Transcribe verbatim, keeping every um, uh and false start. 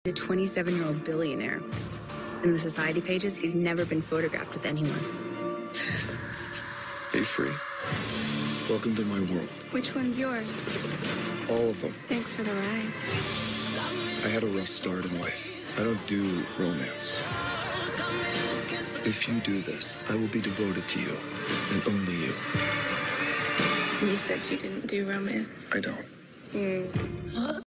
A twenty-seven-year-old billionaire. In the society pages, he's never been photographed with anyone. Be free. Welcome to my world. Which one's yours? All of them. Thanks for the ride. I had a rough start in life. I don't do romance. If you do this, I will be devoted to you, and only you. You said you didn't do romance. I don't. Hmm.